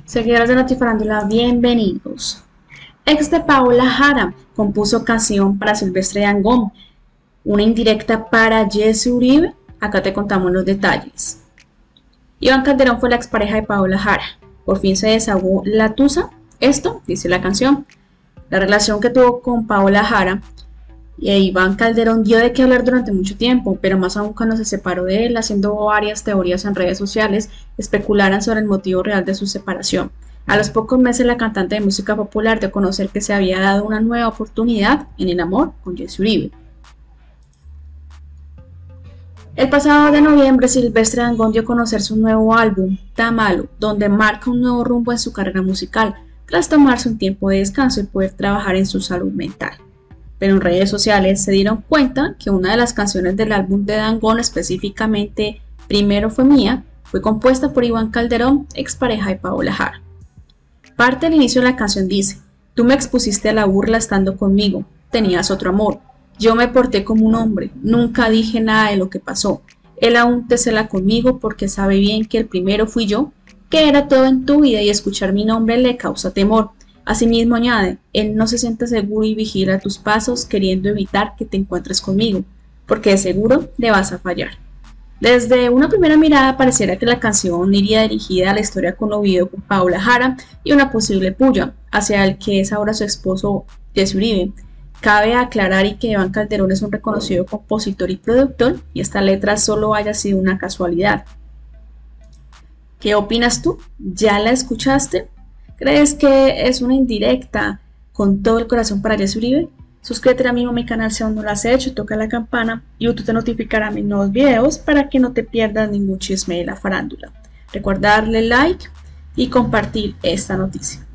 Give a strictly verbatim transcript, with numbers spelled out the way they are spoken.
Seguidores de Notifarándula, bienvenidos. Ex de Paola Jara compuso canción para Silvestre Dangond, una indirecta para Jesse Uribe. Acá te contamos los detalles. Iván Calderón fue la expareja de Paola Jara. Por fin se desahogó la tusa. Esto dice la canción. La relación que tuvo con Paola Jara y Iván Calderón dio de qué hablar durante mucho tiempo, pero más aún cuando se separó de él, haciendo varias teorías en redes sociales especularan sobre el motivo real de su separación. A los pocos meses, la cantante de música popular dio a conocer que se había dado una nueva oportunidad en el amor con Jesse Uribe. El pasado de noviembre, Silvestre Dangond dio a conocer su nuevo álbum, Ta Malo, donde marca un nuevo rumbo en su carrera musical, tras tomarse un tiempo de descanso y poder trabajar en su salud mental. Pero en redes sociales se dieron cuenta que una de las canciones del álbum de Dangond, específicamente Primero fue mía, fue compuesta por Iván Calderón, expareja de Paola Jara. Parte del inicio de la canción dice: tú me expusiste a la burla estando conmigo, tenías otro amor, yo me porté como un hombre, nunca dije nada de lo que pasó, él aún te cela conmigo porque sabe bien que el primero fui yo, que era todo en tu vida y escuchar mi nombre le causa temor. Asimismo añade, él no se siente seguro y vigila tus pasos queriendo evitar que te encuentres conmigo, porque de seguro le vas a fallar. Desde una primera mirada pareciera que la canción iría dirigida a la historia conmovido con Paola Jara y una posible puya hacia el que es ahora su esposo Jesse Uribe. Cabe aclarar y que Iván Calderón es un reconocido compositor y productor y esta letra solo haya sido una casualidad. ¿Qué opinas tú? ¿Ya la escuchaste? ¿Crees que es una indirecta con todo el corazón para Jesse Uribe? Suscríbete ahora mismo a mi canal si aún no lo has hecho, toca la campana y YouTube te notificará mis nuevos videos para que no te pierdas ningún chisme de la farándula. Recuerda darle like y compartir esta noticia.